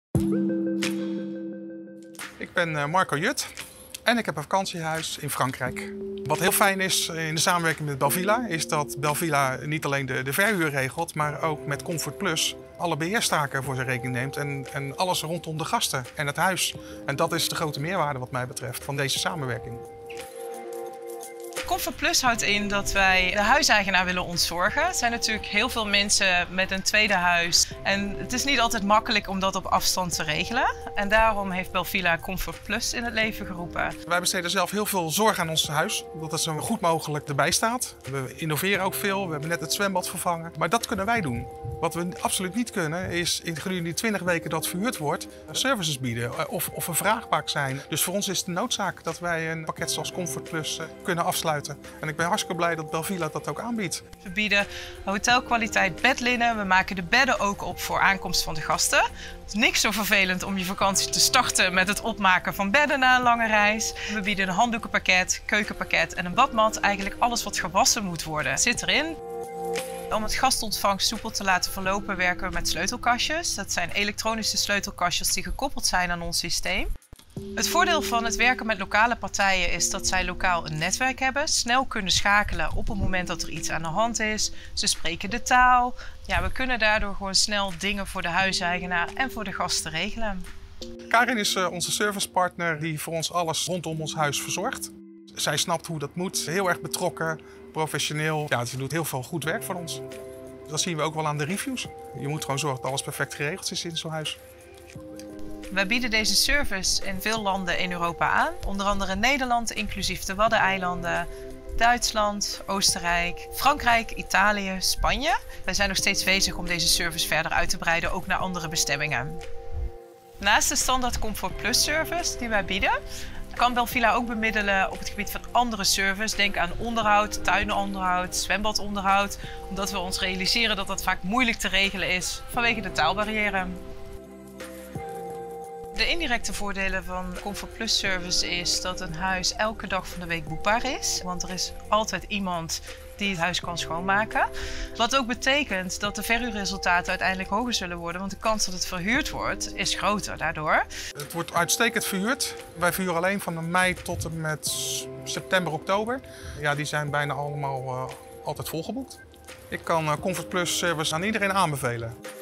Ik ben Marco Jut en ik heb een vakantiehuis in Frankrijk. Wat heel fijn is in de samenwerking met Belvilla is dat Belvilla niet alleen de verhuur regelt, maar ook met Comfort Plus alle beheerstaken voor zijn rekening neemt en alles rondom de gasten en het huis. En dat is de grote meerwaarde wat mij betreft van deze samenwerking. Comfort Plus houdt in dat wij de huiseigenaar willen ontzorgen. Er zijn natuurlijk heel veel mensen met een tweede huis. En het is niet altijd makkelijk om dat op afstand te regelen. En daarom heeft Belvilla Comfort Plus in het leven geroepen. Wij besteden zelf heel veel zorg aan ons huis. Dat het zo goed mogelijk erbij staat. We innoveren ook veel. We hebben net het zwembad vervangen. Maar dat kunnen wij doen. Wat we absoluut niet kunnen is gedurende die 20 weken dat verhuurd wordt services bieden of een vraagbaak zijn. Dus voor ons is het de noodzaak dat wij een pakket zoals Comfort Plus kunnen afsluiten. En ik ben hartstikke blij dat Belvilla dat ook aanbiedt. We bieden hotelkwaliteit bedlinnen. We maken de bedden ook op voor aankomst van de gasten. Het is niks zo vervelend om je vakantie te starten met het opmaken van bedden na een lange reis. We bieden een handdoekenpakket, keukenpakket en een badmat. Eigenlijk alles wat gewassen moet worden zit erin. Om het gastontvangst soepel te laten verlopen werken we met sleutelkastjes. Dat zijn elektronische sleutelkastjes die gekoppeld zijn aan ons systeem. Het voordeel van het werken met lokale partijen is dat zij lokaal een netwerk hebben, snel kunnen schakelen op het moment dat er iets aan de hand is. Ze spreken de taal. Ja, we kunnen daardoor gewoon snel dingen voor de huiseigenaar en voor de gasten regelen. Karin is onze servicepartner die voor ons alles rondom ons huis verzorgt. Zij snapt hoe dat moet, heel erg betrokken, professioneel. Ja, ze doet heel veel goed werk voor ons. Dat zien we ook wel aan de reviews. Je moet gewoon zorgen dat alles perfect geregeld is in zo'n huis. Wij bieden deze service in veel landen in Europa aan. Onder andere Nederland, inclusief de Waddeneilanden, Duitsland, Oostenrijk, Frankrijk, Italië, Spanje. Wij zijn nog steeds bezig om deze service verder uit te breiden, ook naar andere bestemmingen. Naast de standaard Comfort Plus service die wij bieden, kan Belvilla ook bemiddelen op het gebied van andere service. Denk aan onderhoud, tuinonderhoud, zwembadonderhoud. Omdat we ons realiseren dat dat vaak moeilijk te regelen is vanwege de taalbarrière. De indirecte voordelen van Comfort Plus service is dat een huis elke dag van de week boekbaar is. Want er is altijd iemand die het huis kan schoonmaken. Wat ook betekent dat de verhuurresultaten uiteindelijk hoger zullen worden. Want de kans dat het verhuurd wordt is groter daardoor. Het wordt uitstekend verhuurd. Wij verhuren alleen van mei tot en met september, oktober. Ja, die zijn bijna allemaal altijd volgeboekt. Ik kan Comfort Plus service aan iedereen aanbevelen.